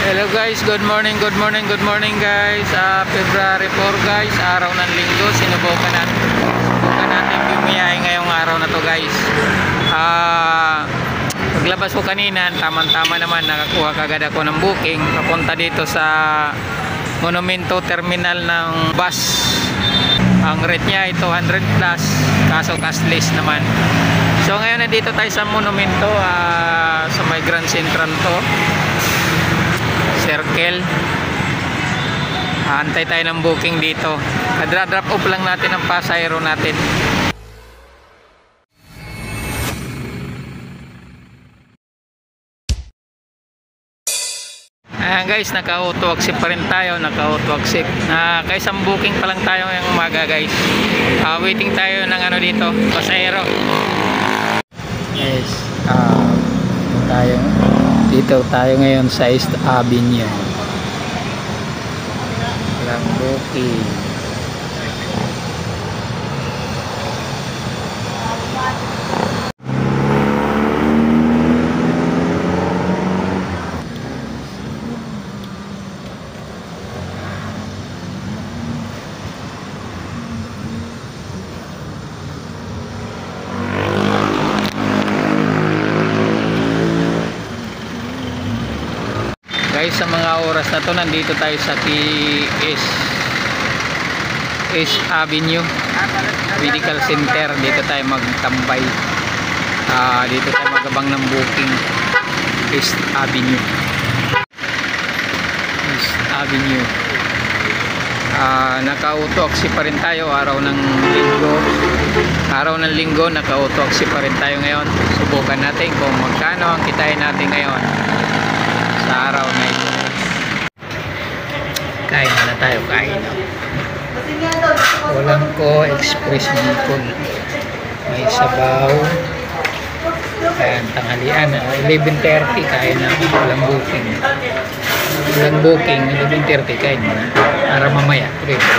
Hello guys, good morning guys. February 4 guys, araw ng linggo. Sinubukan natin bumiyahe ngayong araw na to guys. Paglabas ko kanina, tama naman, nakakuha kagad ako ng booking papunta dito sa Monumento Terminal ng bus. Ang rate niya ay 200 plus, kaso cashless naman. So ngayon nandito tayo sa Monumento, sa may Grand Central to Circle. Antay tayo ng booking dito. Drop off lang natin ang pasahero natin. Ayan guys, naka-auto accept pa rin tayo. Naka-auto accept. Kaisang booking pa lang tayo ngayong umaga guys. Waiting tayo ng ano dito, pasahero. Yes, dito tayo ngayon sa East Avenue. Walang booking. Guys, sa mga oras na to nandito tayo sa East Avenue Medical Center. Dito tayo magtambay. Dito tayo magabang ng booking. East Avenue. Naka-auto accept pa rin tayo. Araw ng linggo naka-auto accept pa rin tayo ngayon. Subukan natin kung magkano ang kitain natin ngayon sa araw na ito. Kain na tayo, Walang ko express bicol, may sabaw. Ayan, tanghalian 11:30 kain na. Walang booking 11:30 kain na para mamaya.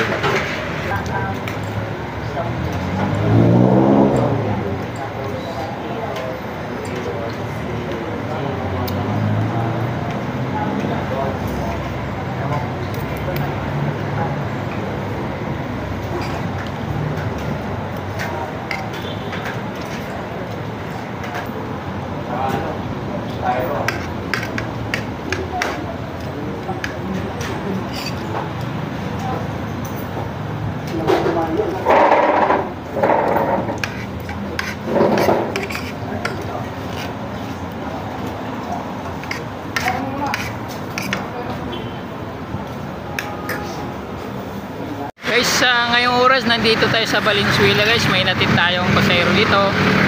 Guys, ngayong oras nandito tayo sa Valenzuela guys. May natin tayong pasahero dito.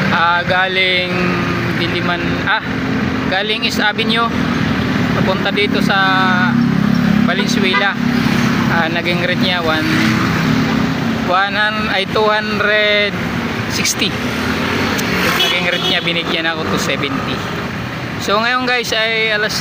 Galing East Avenue papunta dito sa Valenzuela. Naging rate niya 260. Naging rate niya, binigyan ako 270. So ngayon guys ay alas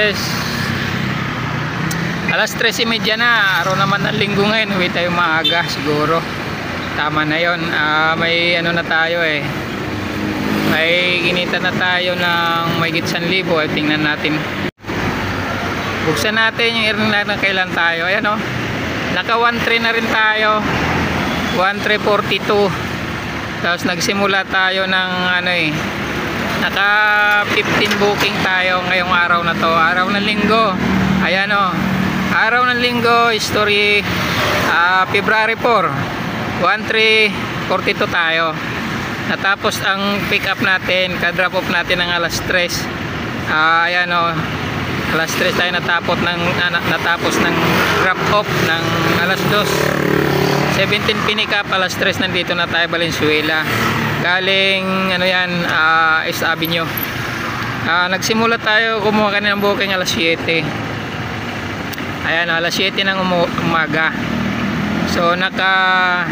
3:30 na, araw naman ng linggo ngayon. Uwi tayo maaga siguro. Tama na yon. May ano na tayo may kinita na tayo ng mahigit 1,000. Tingnan natin, buksan natin yung earning natin kailan tayo. Ayan o, naka 1,300 na rin tayo, 1,342. Tapos nagsimula tayo ng naka 15 booking tayo ngayong araw na to, araw ng linggo. Ayan o, araw ng linggo, history, February 4, 1,342 tayo. Natapos ang pick up natin, ka-drop off natin ng alas 3. Ayan o, alas 3 tayo natapos ng drop off ng alas 2. 17 pinick up, alas 3 nandito na tayo Valenzuela. Galing East Avenue. Nagsimula tayo kumuha kanina ng booking alas 7. Ayan, alas 7 ng umaga. So naka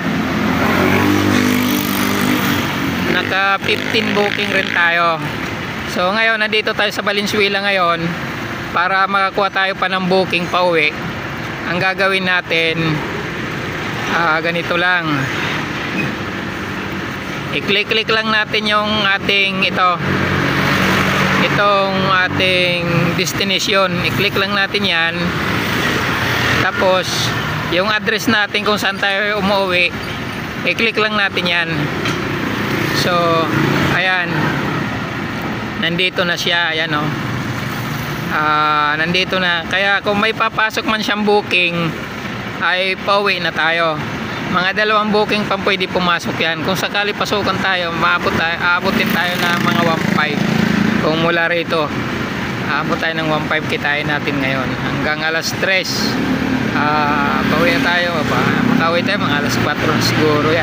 15 booking rin tayo. So ngayon nandito tayo sa Valenzuela ngayon para makakuha tayo pa ng booking pa uwi. Ang gagawin natin, ganito lang. I-click lang natin yung ating itong ating destination. I-click lang natin yan, tapos yung address natin kung saan tayo umuwi, i-click lang natin yan. So ayan, nandito na siya. Ayan o, nandito na. Kaya kung may papasok man siyang booking, ay pauwi na tayo. Mga 2 booking pa pwede pumasok yan. Kung sakali pasukan tayo, aabutin tayo ng mga 1.5. Kung mula rito aabot tayo ng 1.5, kitain natin ngayon hanggang alas 3. Pauwi na tayo. Makauwi tayo mga alas 4 na siguro yan.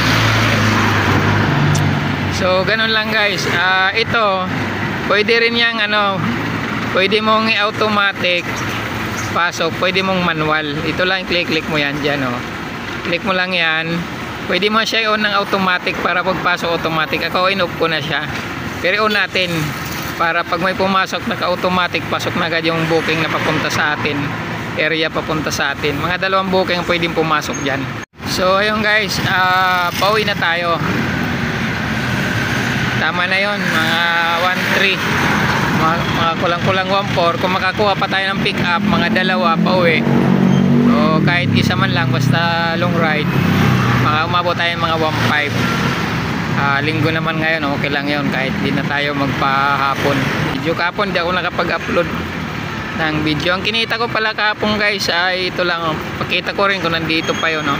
So ganun lang guys. Ito pwede rin yang pwede mong i-automatic pasok, pwede mong manual. Ito lang, click mo yan dyan click mo lang yan. Pwede mo siya i-on ng automatic para pagpasok automatic. Ako in-off ko na siya, pero on natin para pag may pumasok naka-automatic, pasok na agad yung booking na papunta sa atin, area papunta sa atin. Mga 2 booking pwedeng pumasok dyan. So ayun guys, pauwi na tayo. Tama na yon, mga 1.3, mga kulang-kulang 1.4. Kung makakuha pa tayo ng pick up, mga 2 pauwi, o kahit isa man lang, basta long ride, umabot tayo mga 1.5. Linggo naman ngayon, okay lang yon, kahit di na tayo magpahapon. Video kahapon, di ako nakapag-upload ng video. Ang kinita ko pala kahapon guys ay ito lang, pakita ko rin kung nandito pa yun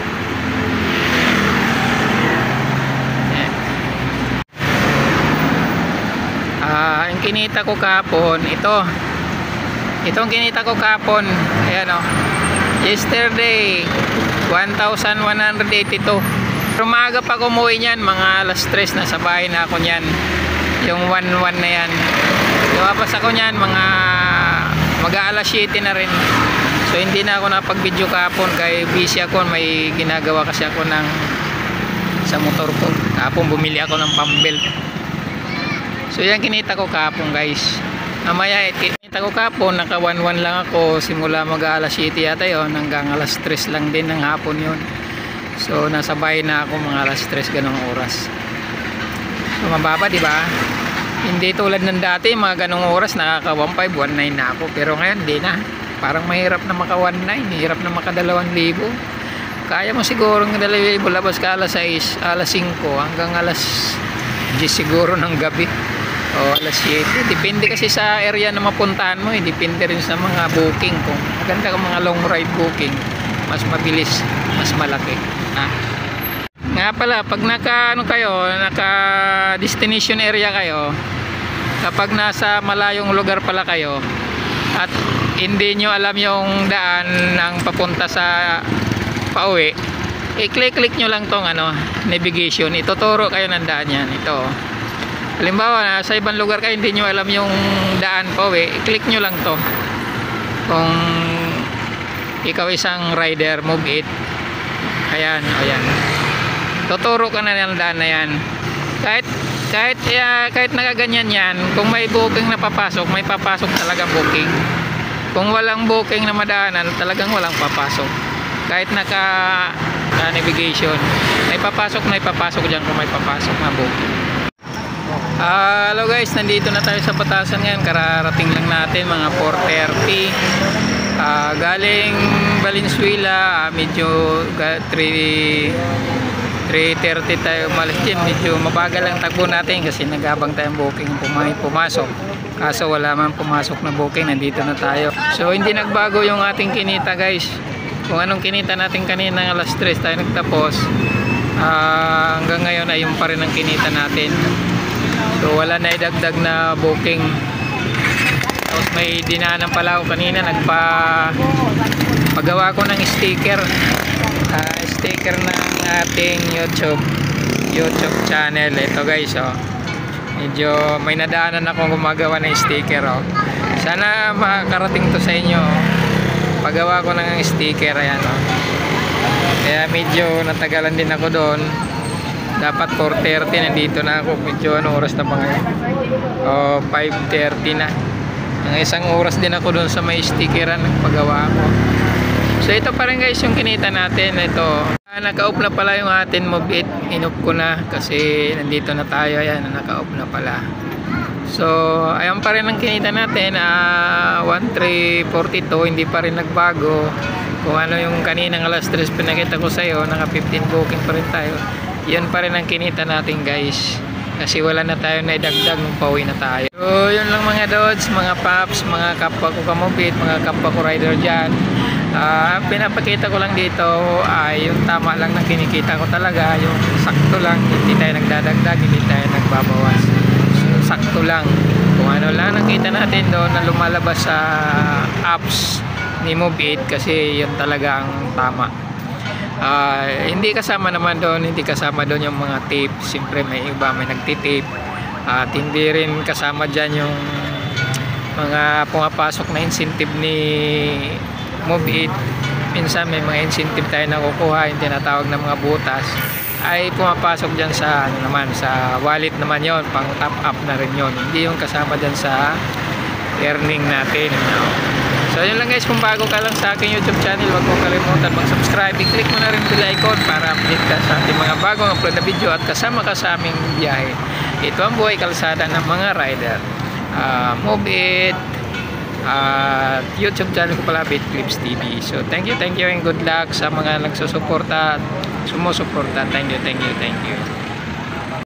ang kinita ko kahapon, itong kinita ko kahapon, ayan yesterday 1,182. Pero maaga pa umuwi niyan, mga alas 3 na sa bahay na ako niyan. Yung 1.1 na yan, lumabas ako niyan mga mag-aalas 7 na rin. So hindi na ako napag-video kahapon, kaya busy ako, may ginagawa kasi ako sa motor ko. Kahapon bumili ako ng pambelt. So yan kinita ko kahapon guys. Mamaya kinita ko kahapon, naka 1.1 lang ako, simula mag-aalas 7 yata yon hanggang alas 3 lang din ng hapon yon. So nasa bahay na ako mga alas 3 ganong oras. So mababa, di ba? Hindi tulad ng dati, mga ganong oras nakaka 1.5, 1.9 na ako. Pero ngayon di na. Parang mahirap na maka 1.9, hirap na maka 2,000. Kaya mo siguro ng 2,000 labas ka alas 6, alas 5 hanggang alas 10 siguro ng gabi. O alas 7. Depende kasi sa area na mapuntahan mo. Depende rin sa mga booking. Kung maganda ka mga long ride booking, mas mabilis, mas malaki. Nga pala, pag naka destination area kayo, kapag nasa malayong lugar pala kayo at hindi nyo alam yung daan ng papunta sa pauwi, i-click nyo lang tong navigation. Ituturo kayo ng daan yan. Ito, halimbawa sa ibang lugar kayo, hindi nyo alam yung daan pauwi, i-click nyo lang to. Kung ikaw isang rider, move it. Ayan, ayan, tuturo ka na ng daan na yan. Kahit nakaganyan yan, kung may booking na papasok, may papasok talagang booking. Kung walang booking na madaanan, talagang walang papasok. Kahit navigation, may papasok dyan kung may papasok na booking. Hello guys, nandito na tayo sa Batasan ngayon. Kararating lang natin, mga 4:30. Galing Valenzuela, medyo 3:30 tayo umalis din. Medyo mabagal ang takbo natin kasi nagabang tayong booking pumasok. Kaso wala man pumasok na booking, nandito na tayo. So hindi nagbago yung ating kinita guys. Kung anong kinita natin kanina ng alas 3 tayo nagtapos, hanggang ngayon ay yung pa rin ang kinita natin. So wala na idagdag na booking. Tapos may dinaanan pala ako kanina, pagawa ko ng sticker ng ating YouTube channel. Ito guys, medyo may nadaanan akong gumagawa ng sticker. Sana makarating to sa inyo. Pagawa ko ng sticker, ayan. Kaya medyo natagalan din ako doon. Dapat 4:30, nandito na ako. Medyo oras na ba ngayon? 5:30 na. Ang isang oras din ako doon sa may stickeran, nagpagawa ako. So ito pa rin guys yung kinita natin. Ito, naka-off na pala yung atin Move It. In-off ko na kasi nandito na tayo. Ayan, naka-off na pala. So ayan pa rin ang kinita natin, 1342, hindi pa rin nagbago. Kung ano yung kaninang alas 3 pinakita ko sa iyo, naka 15 booking pa rin tayo. Yan pa rin ang kinita natin guys, kasi wala na tayo na idagdag nung pauwi na tayo. So yun lang mga dods, mga paps, mga kapwa ko kamobit, mga kapwa ko rider dyan. Pinapakita ko lang dito ay yung tama lang na kinikita ko talaga, yung sakto lang, hindi tayo nagdadagdag, hindi tayo nagbabawas. So sakto lang, kung ano lang nakita natin doon na lumalabas sa apps ni Move8, kasi yun talaga ang tama. Hindi kasama naman doon, hindi kasama doon yung mga tape. Siyempre may iba may nagtitape, at hindi rin kasama dyan yung mga pumapasok na incentive ni Move8. Minsan may mga incentive tayo na kukuha, yung tinatawag na mga butas, ay pumapasok dyan sa ano naman, sa wallet naman yon, pang top up na rin yon, hindi yung kasama dyan sa earning natin, no? So yun lang guys, kung bago ka lang sa aking YouTube channel, huwag mo kalimutan mag-subscribe, i-click mo na rin bell icon para update ka sa ating mga bagong upload na video at kasama ka sa aming biyahe. Ito ang buhay kalsada ng mga rider. Move8 at YouTube channel ko pala, BitClips TV. So thank you and good luck sa mga nagsusuporta at sumusuporta. Thank you.